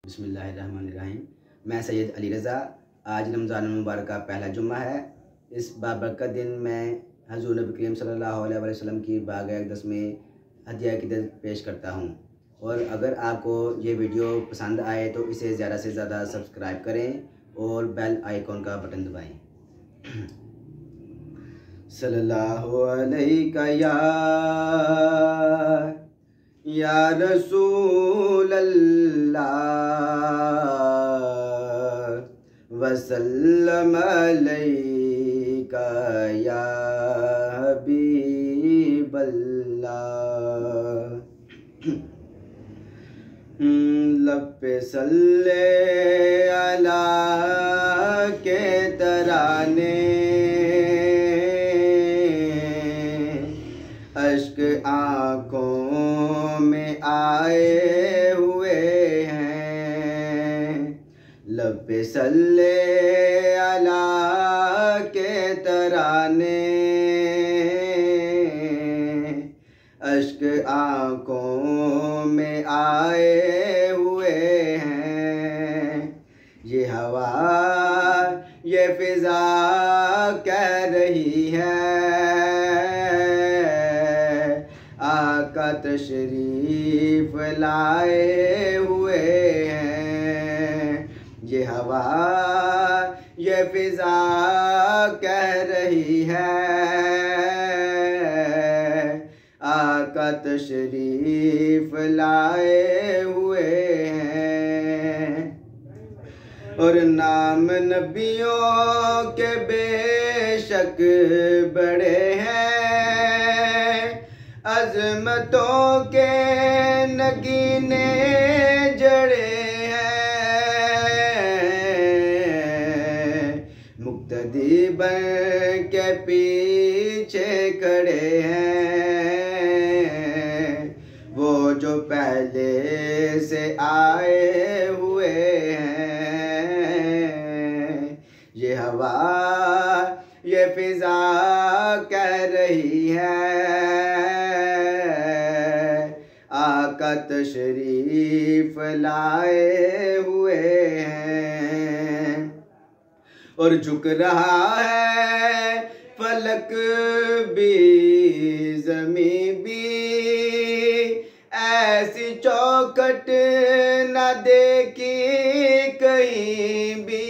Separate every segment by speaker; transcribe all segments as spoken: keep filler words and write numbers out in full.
Speaker 1: बिस्मिल्लाहिर्रहमानिर्रहीम। मैं सैयद अली रज़ा। आज रमज़ान मुबारक का पहला जुम्मा है। इस बाबरकत दिन मैं हज़ूर नबी करीम सल्लल्लाहु अलैहि वसल्लम की बारगाह अक़दस में हदिया अक़ीदत पेश करता हूँ। और अगर आपको ये वीडियो पसंद आए तो इसे ज़्यादा से ज़्यादा सब्सक्राइब करें और बेल आइकॉन का बटन दबाएँ। सल्लल्लाहु अलैहि या या रसूल अल्लाह वसल्लम अलैका या हबीब अल्लाह। लब पे सल्ले अला के तराने, अश्क आँखों में आए हुए हैं। लब पे सल्ले अला के तराने, अश्क आँखों में आए हुए हैं। ये हवा ये फिज़ा कह रही है, आका तशरीफ लाए हुए हैं। ये हवा ये फिज़ा कह रही है, आका तशरीफ लाए हुए हैं। और नाम नबियों के बेशक बड़े हैं, अज़मतों के नगीने जड़े हैं। मुक्तदी बन के पीछे खड़े हैं, वो जो पहले से आए हुए हैं। ये हवा ये फिज़ा कह रही है, आका तशरीफ लाए हुए हैं। और झुक रहा है फलक भी ज़मीं भी, ऐसी चौखट न देखी कहीं भी।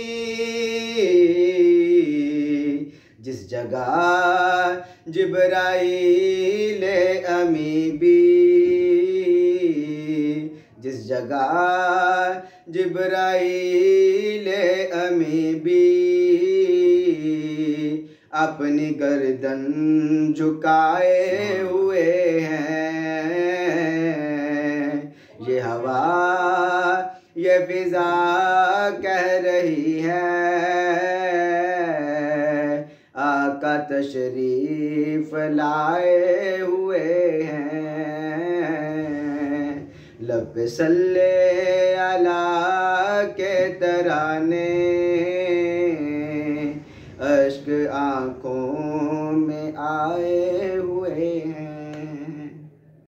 Speaker 1: जिस जगह जिब्राईल अमी भी, जिस जगह जिब्राईल अमी भी, अपनी गर्दन झुकाए हुए हैं। ये हवा ये फिज़ा कह रही है, आका तशरीफ लाए हुए हैं। लब पे सल्ले अला के तराने,